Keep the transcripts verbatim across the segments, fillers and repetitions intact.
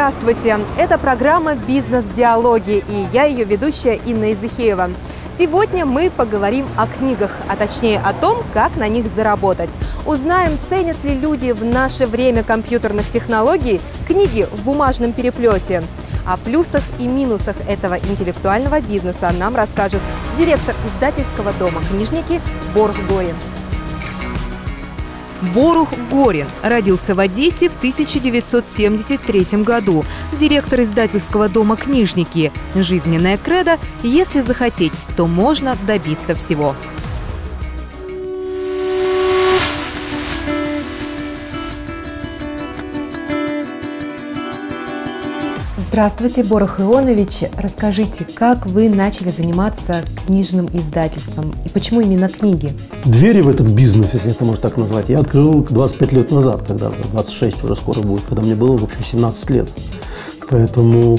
Здравствуйте! Это программа «Бизнес-диалоги» и я ее ведущая Инна Изыхеева. Сегодня мы поговорим о книгах, а точнее о том, как на них заработать. Узнаем, ценят ли люди в наше время компьютерных технологий книги в бумажном переплете. О плюсах и минусах этого интеллектуального бизнеса нам расскажет директор издательского дома «Книжники» Борух Горин. Борух Горин родился в Одессе в тысяча девятьсот семьдесят третьем году. Директор издательского дома «Книжники». Жизненная кредо: если захотеть, то можно добиться всего. Здравствуйте, Борух Ионович. Расскажите, как вы начали заниматься книжным издательством и почему именно книги? Двери в этот бизнес, если это можно так назвать, я открыл двадцать пять лет назад, когда двадцать шесть уже скоро будет, когда мне было, в общем, семнадцать лет. Поэтому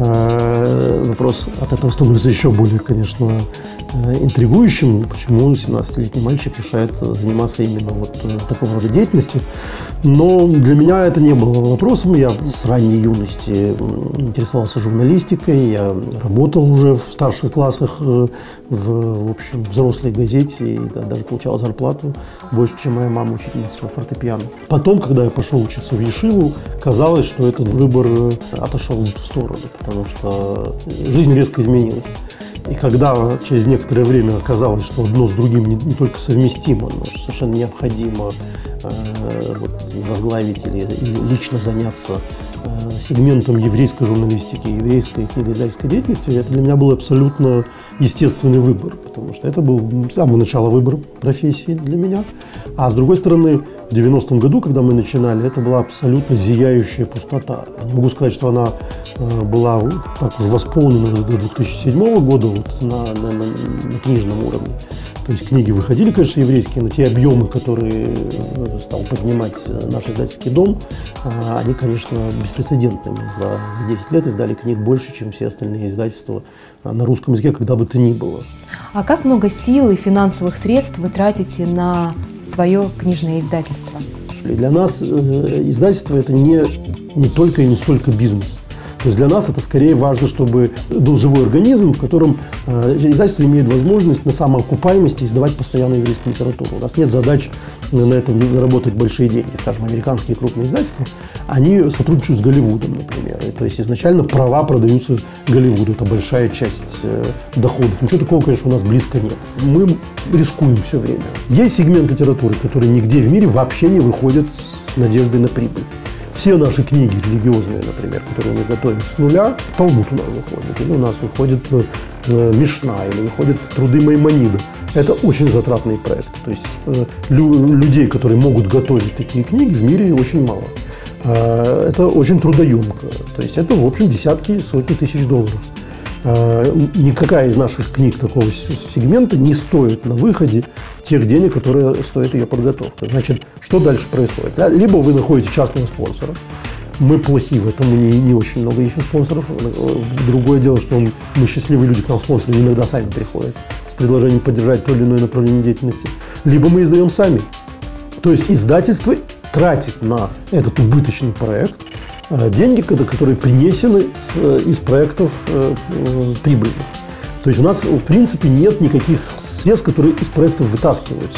э, вопрос от этого становится еще более, конечно, э, интригующим, почему семнадцатилетний мальчик решает заниматься именно вот э, такого рода деятельностью. Но для меня это не было вопросом. Я с ранней юности интересовался журналистикой, я работал уже в старших классах э, в, в общем, взрослой газете и да, даже получал зарплату больше, чем моя мама, учительница фортепиано. Потом, когда я пошел учиться в Ешиву, казалось, что этот выбор отошел в сторону, потому что жизнь резко изменилась. И когда через некоторое время оказалось, что одно с другим не, не только совместимо, но совершенно необходимо э, вот, возглавить или, или лично заняться э, сегментом еврейской журналистики, еврейской книгоиздательской деятельности, это для меня был абсолютно естественный выбор, потому что это был с самого начала выбор профессии для меня. А с другой стороны, в девяностом году, когда мы начинали, это была абсолютно зияющая пустота. Я не могу сказать, что она э, была так уж восполнена до две тысячи седьмого года вот, на, на, на, на книжном уровне. То есть книги выходили, конечно, еврейские, но те объемы, которые стал поднимать наш издательский дом, они, конечно, беспрецедентными. За, за десять лет издали книг больше, чем все остальные издательства на русском языке, когда бы то ни было. А как много сил и финансовых средств вы тратите на свое книжное издательство? Для нас издательство – это не, не только и не столько бизнес. То есть для нас это скорее важно, чтобы был живой организм, в котором э, издательство имеет возможность на самоокупаемости издавать постоянно еврейскую литературу. У нас нет задач на этом заработать большие деньги. Скажем, американские крупные издательства, они сотрудничают с Голливудом, например. И, то есть изначально права продаются Голливуду. Это большая часть э, доходов. Ничего такого, конечно, у нас близко нет. Мы рискуем все время. Есть сегмент литературы, который нигде в мире вообще не выходит с надеждой на прибыль. Все наши книги религиозные, например, которые мы готовим с нуля, Талмуд у нас выходит, или у нас выходит э, Мишна, или выходят труды Маймонида. Это очень затратный проект. То есть э, лю, людей, которые могут готовить такие книги, в мире очень мало. Э, это очень трудоемко. То есть это, в общем, десятки, сотни тысяч долларов. Э, никакая из наших книг такого сегмента не стоит на выходе тех денег, которые стоит ее подготовка. Значит, что дальше происходит? Либо вы находите частного спонсора. Мы плохи в этом, не, не очень много ищем спонсоров. Другое дело, что мы счастливые люди, к нам спонсоры иногда сами приходят с предложением поддержать то или иное направление деятельности. Либо мы издаем сами. То есть издательство тратит на этот убыточный проект деньги, которые принесены из проектов прибыльных. То есть у нас, в принципе, нет никаких средств, которые из проектов вытаскиваются.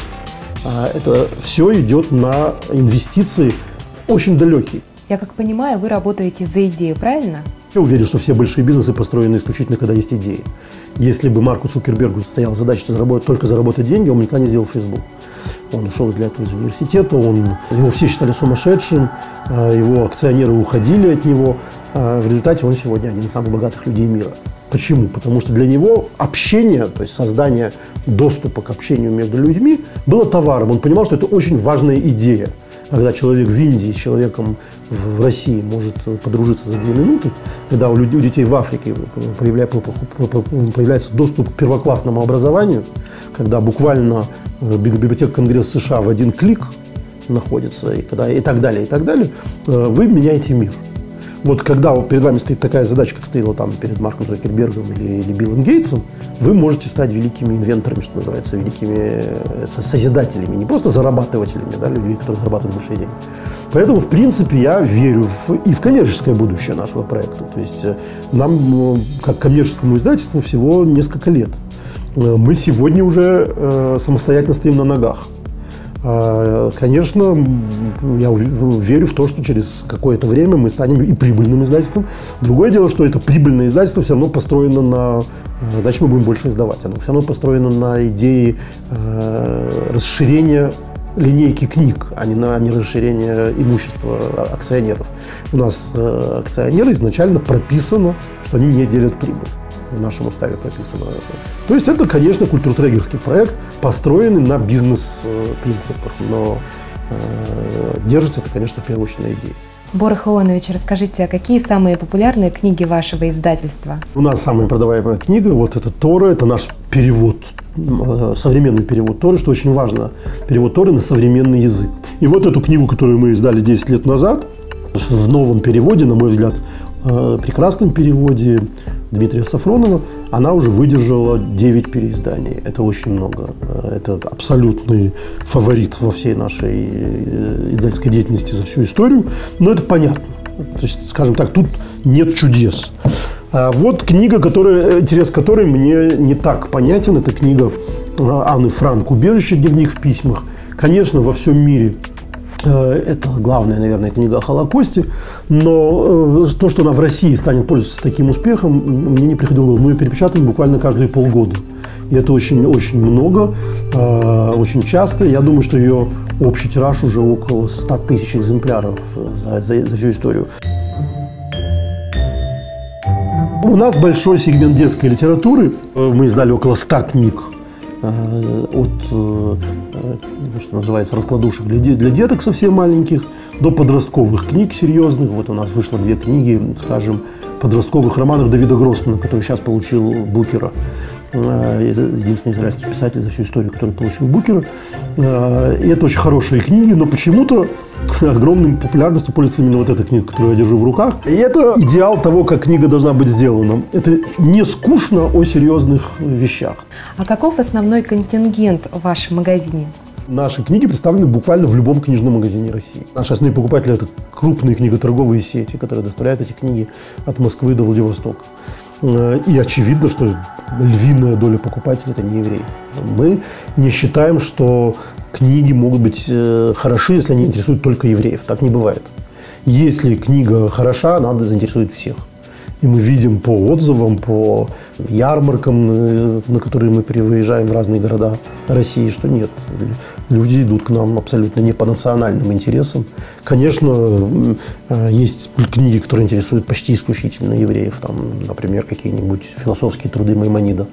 Это все идет на инвестиции очень далекие. Я как понимаю, вы работаете за идею, правильно? Я уверен, что все большие бизнесы построены исключительно, когда есть идеи. Если бы Марку Цукербергу стояла задача заработать, только заработать деньги, он никогда не сделал Facebook. Он ушел для этого из университета, он, его все считали сумасшедшим, его акционеры уходили от него. В результате он сегодня один из самых богатых людей мира. Почему? Потому что для него общение, то есть создание доступа к общению между людьми, было товаром. Он понимал, что это очень важная идея. Когда человек в Индии с человеком в России может подружиться за две минуты, когда у людей, у детей в Африке появляется доступ к первоклассному образованию, когда буквально библиотека Конгресса США в один клик находится, и, когда, и так далее, и так далее, вы меняете мир. вот когда перед вами стоит такая задача, как стояла там перед Марком Цукербергом или, или Биллом Гейтсом, вы можете стать великими инвенторами, что называется, великими созидателями, не просто зарабатывателями, да, людей, которые зарабатывают большие деньги. Поэтому, в принципе, я верю в, и в коммерческое будущее нашего проекта. То есть нам, как коммерческому издательству, всего несколько лет. Мы сегодня уже э, самостоятельно стоим на ногах. Э, конечно, я верю в то, что через какое-то время мы станем и прибыльным издательством. Другое дело, что это прибыльное издательство все равно построено на... Значит, мы будем больше издавать. Оно все равно построено на идее э, расширения линейки книг, а не на не расширение имущества акционеров. У нас э, акционеры изначально прописано, что они не делят прибыль. В нашем уставе прописано это. То есть это, конечно, культуртрегерский проект, построенный на бизнес-принципах, но э, держится это, конечно, в первую очередь на идее. Бора Хаонович, расскажите, а какие самые популярные книги вашего издательства? У нас самая продаваемая книга, вот это Тора, это наш перевод, современный перевод Торы, что очень важно, перевод Торы на современный язык. И вот эту книгу, которую мы издали десять лет назад, в новом переводе, на мой взгляд, прекрасном переводе Дмитрия Сафронова, она уже выдержала девять переизданий. Это очень много. Это абсолютный фаворит во всей нашей издательской деятельности за всю историю. Но это понятно. То есть, скажем так, тут нет чудес. А вот книга, которая, интерес которой мне не так понятен. Это книга Анны Франк «Убежище. Дневник в письмах». Конечно, во всем мире это главная, наверное, книга о Холокосте, но то, что она в России станет пользоваться таким успехом, мне не приходило в голову. Мы ее перепечатываем буквально каждые полгода. И это очень-очень много, очень часто. Я думаю, что ее общий тираж уже около ста тысяч экземпляров за, за, за всю историю. У нас большой сегмент детской литературы. Мы издали около ста книг. От, что называется, раскладушек для деток совсем маленьких до подростковых книг серьезных. Вот у нас вышло две книги, скажем, подростковых романов Давида Гроссмана, который сейчас получил Букера. Единственный израильский писатель за всю историю, который получил Букера. И это очень хорошие книги, но почему-то огромной популярностью пользуется именно вот эта книга, которую я держу в руках. И это идеал того, как книга должна быть сделана. Это не скучно о серьезных вещах. А каков основной контингент в вашем магазине? Наши книги представлены буквально в любом книжном магазине России. Наши основные покупатели – это крупные книготорговые сети, которые доставляют эти книги от Москвы до Владивостока. И очевидно, что львиная доля покупателей – это не евреи. Мы не считаем, что книги могут быть хороши, если они интересуют только евреев. Так не бывает. Если книга хороша, она заинтересует всех. И мы видим по отзывам, по ярмаркам, на которые мы выезжаем в разные города России, что нет. Люди идут к нам абсолютно не по национальным интересам. Конечно, есть книги, которые интересуют почти исключительно евреев. Там, например, какие-нибудь философские труды Маймонида.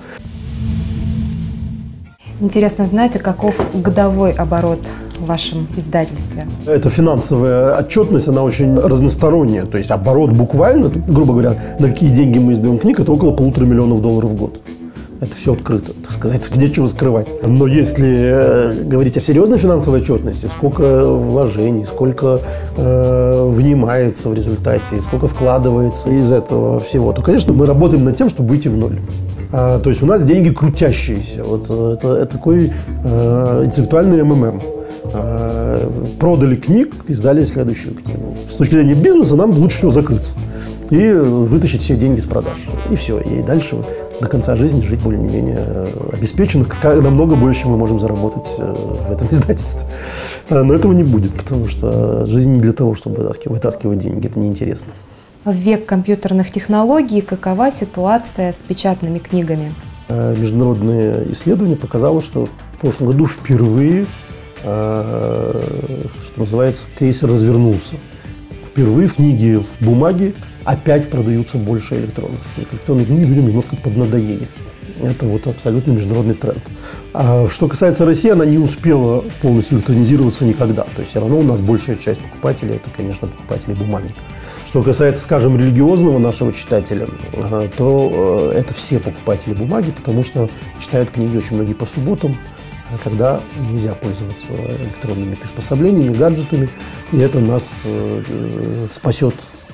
Интересно знать, а каков годовой оборот в вашем издательстве? Эта финансовая отчетность, она очень разносторонняя. То есть оборот буквально, грубо говоря, на какие деньги мы издаем книг, это около полутора миллионов долларов в год. Это все открыто, так сказать, тут нечего скрывать. Но если говорить о серьезной финансовой отчетности, сколько вложений, сколько э, внимается в результате, сколько вкладывается из этого всего, то, конечно, мы работаем над тем, чтобы выйти в ноль. А, то есть у нас деньги крутящиеся. Вот это, это такой э, интеллектуальный эм эм эм. Э, продали книг, издали следующую книгу. С точки зрения бизнеса нам лучше всего закрыться и вытащить все деньги с продаж. И все. И дальше до конца жизни жить более-менее обеспеченно. Намного больше мы можем заработать в этом издательстве. Но этого не будет, потому что жизнь не для того, чтобы вытаскивать деньги. Это неинтересно. В век компьютерных технологий какова ситуация с печатными книгами? Международное исследование показало, что в прошлом году впервые, что называется, крейсер развернулся. Впервые в книге в бумаге опять продаются больше электронных книг. Электронные книги людям немножко поднадоели. Это вот абсолютно международный тренд. А что касается России, она не успела полностью электронизироваться никогда. То есть все равно у нас большая часть покупателей – это, конечно, покупатели бумаги. Что касается, скажем, религиозного нашего читателя, то это все покупатели бумаги, потому что читают книги очень многие по субботам, когда нельзя пользоваться электронными приспособлениями, гаджетами. И это нас спасет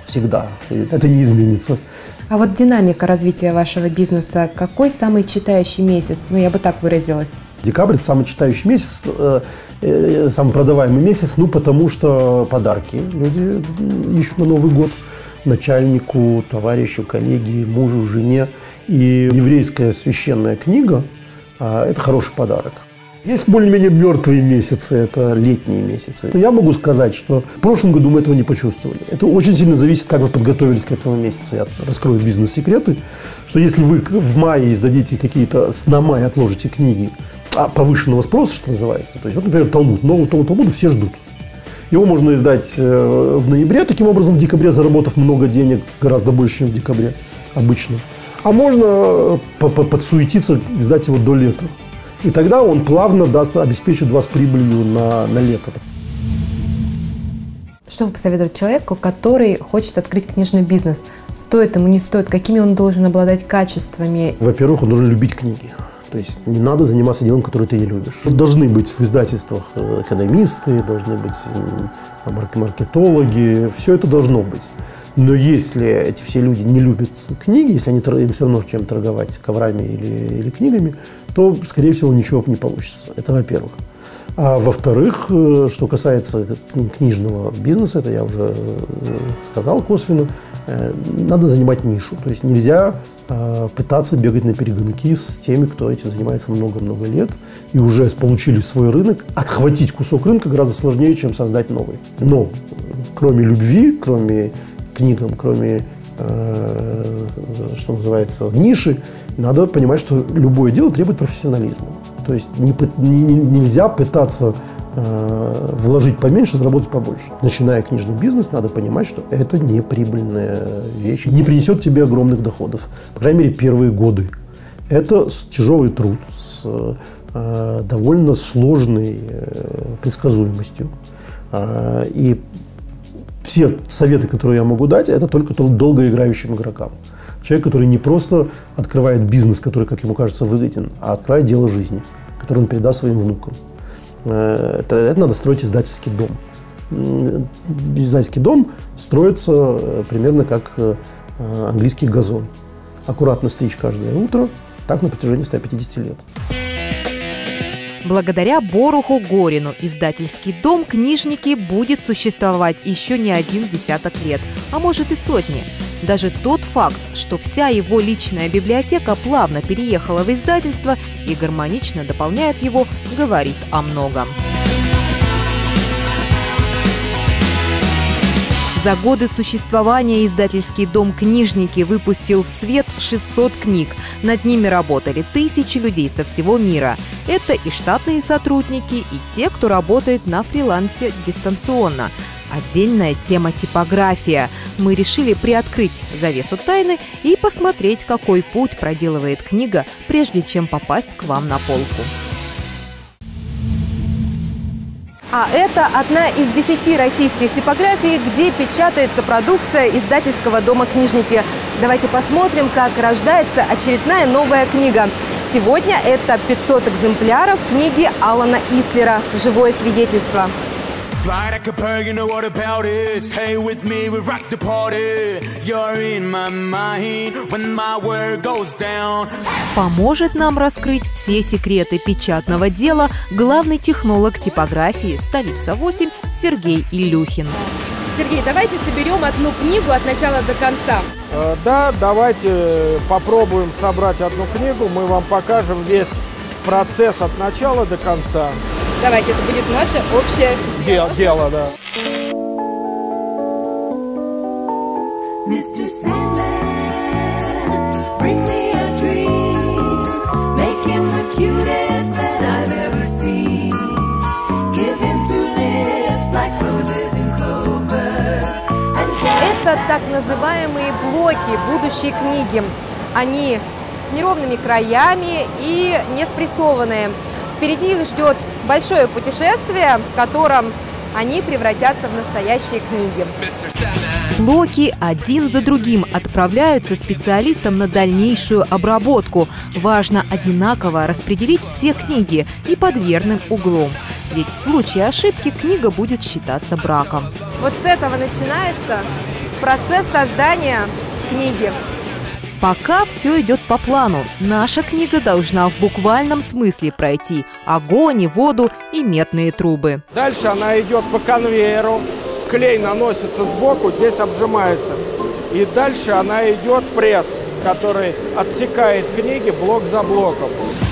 всегда. И это не изменится. А вот динамика развития вашего бизнеса, какой самый читающий месяц? Ну, я бы так выразилась. Декабрь – это самый читающий месяц, э, э, самый продаваемый месяц, ну, потому что подарки люди ищут на Новый год начальнику, товарищу, коллеге, мужу, жене. И еврейская священная книга э, – это хороший подарок. Есть более-менее мертвые месяцы, это летние месяцы. Но я могу сказать, что в прошлом году мы этого не почувствовали. Это очень сильно зависит, как вы подготовились к этому месяцу. Я раскрою бизнес-секреты, что если вы в мае издадите какие-то, на май отложите книги повышенного спроса, что называется, то есть, вот, например, Талмуд, новый том Талмуда все ждут. Его можно издать в ноябре, таким образом в декабре заработав много денег, гораздо больше, чем в декабре обычно. А можно подсуетиться, издать его до лета. И тогда он плавно даст, обеспечит вас прибылью на, на лето. Что вы посоветуете человеку, который хочет открыть книжный бизнес? Стоит ему, не стоит? Какими он должен обладать качествами? Во-первых, он должен любить книги. То есть не надо заниматься делом, которое ты не любишь. Должны быть в издательствах экономисты, должны быть маркетологи. Все это должно быть. Но если эти все люди не любят книги, если они, им все равно чем торговать, коврами или, или книгами, то, скорее всего, ничего не получится. Это во-первых. А во-вторых, что касается книжного бизнеса, это я уже сказал косвенно, надо занимать нишу. То есть нельзя пытаться бегать на перегонки с теми, кто этим занимается много-много лет и уже получили свой рынок. Отхватить кусок рынка гораздо сложнее, чем создать новый. Но кроме любви, кроме книгам, кроме, э, что называется, ниши, надо понимать, что любое дело требует профессионализма. То есть не, не, нельзя пытаться э, вложить поменьше, заработать побольше. Начиная книжный бизнес, надо понимать, что это не прибыльная вещь, не принесет тебе огромных доходов. По крайней мере, первые годы. Это тяжелый труд с э, довольно сложной э, предсказуемостью. Э, и все советы, которые я могу дать, это только долгоиграющим игрокам. Человек, который не просто открывает бизнес, который, как ему кажется, выгоден, а открывает дело жизни, которое он передаст своим внукам. Это, это надо строить издательский дом. Издательский дом строится примерно как английский газон. Аккуратно стричь каждое утро, так на протяжении ста пятидесяти лет. Благодаря Боруху Горину издательский дом «Книжники» будет существовать еще не один десяток лет, а может и сотни. Даже тот факт, что вся его личная библиотека плавно переехала в издательство и гармонично дополняет его, говорит о многом. За годы существования издательский дом «Книжники» выпустил в свет шестьсот книг. Над ними работали тысячи людей со всего мира. Это и штатные сотрудники, и те, кто работает на фрилансе дистанционно. Отдельная тема – типография. Мы решили приоткрыть завесу тайны и посмотреть, какой путь проделывает книга, прежде чем попасть к вам на полку. А это одна из десяти российских типографий, где печатается продукция издательского дома «Книжники». Давайте посмотрим, как рождается очередная новая книга. Сегодня это пятьсот экземпляров книги Алана Ислера «Живое свидетельство». Fly like a bird, you know what about it. Stay with me, we rock the party. You're in my mind when my word goes down. Поможет нам раскрыть все секреты печатного дела главный технолог типографии «Столица восемь» Сергей Илюхин. Сергей, давайте соберем одну книгу от начала до конца. Э, да, давайте попробуем собрать одну книгу. Мы вам покажем весь процесс от начала до конца. Давайте, это будет наше общее дело, дело да. Это так называемые блоки будущей книги. Они с неровными краями и не спрессованные. Впереди их ждет большое путешествие, в котором они превратятся в настоящие книги. Блоки один за другим отправляются специалистам на дальнейшую обработку. Важно одинаково распределить все книги и под верным углом. Ведь в случае ошибки книга будет считаться браком. Вот с этого начинается процесс создания книги. Пока все идет по плану. Наша книга должна в буквальном смысле пройти огонь, и воду и медные трубы. Дальше она идет по конвейеру, клей наносится сбоку, здесь обжимается. И дальше она идет в пресс, который отсекает книги блок за блоком.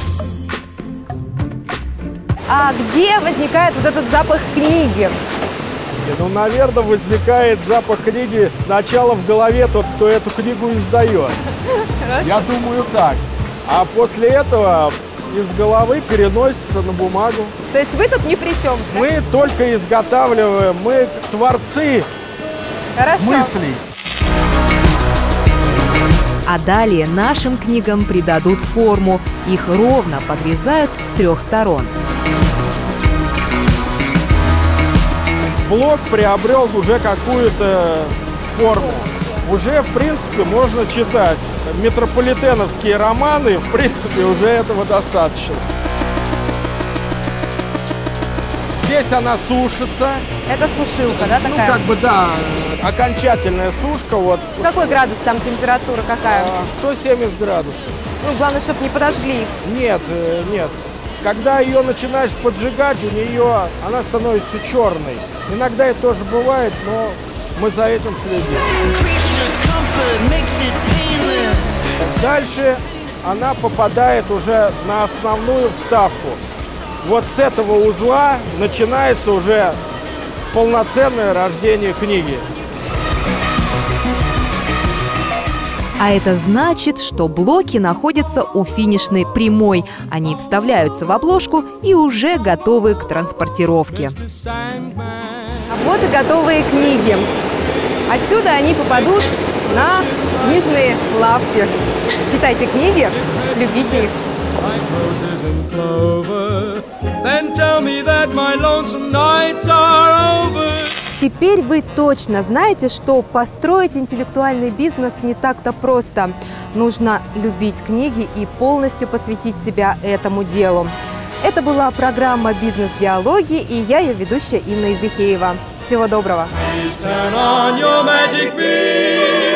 А где возникает вот этот запах книги? Ну, наверное, возникает запах книги сначала в голове тот, кто эту книгу издает. Я думаю, так. А после этого из головы переносится на бумагу. То есть вы тут ни при чем, да? Мы только изготавливаем, мы творцы Хорошо. мыслей. А далее нашим книгам придадут форму. Их ровно подрезают с трех сторон. Блок приобрел уже какую-то форму. Уже, в принципе, можно читать метрополитеновские романы. В принципе, уже этого достаточно. Здесь она сушится. Это сушилка, да, такая? Ну, как бы, да, окончательная сушка. Вот. Какой градус там, температура какая? сто семьдесят градусов. Ну, главное, чтобы не подожгли. Нет, нет. Когда ее начинаешь поджигать, у нее она становится черной. Иногда это тоже бывает, но мы за этим следим. Дальше она попадает уже на основную вставку. Вот с этого узла начинается уже полноценное рождение книги. А это значит, что блоки находятся у финишной прямой. Они вставляются в обложку и уже готовы к транспортировке. А вот и готовые книги. Отсюда они попадут на книжные лавки. Читайте книги, любите их. Теперь вы точно знаете, что построить интеллектуальный бизнес не так-то просто. Нужно любить книги и полностью посвятить себя этому делу. Это была программа «Бизнес-диалоги», и я ее ведущая Инна Изихеева. Всего доброго! Please turn on your magic beam.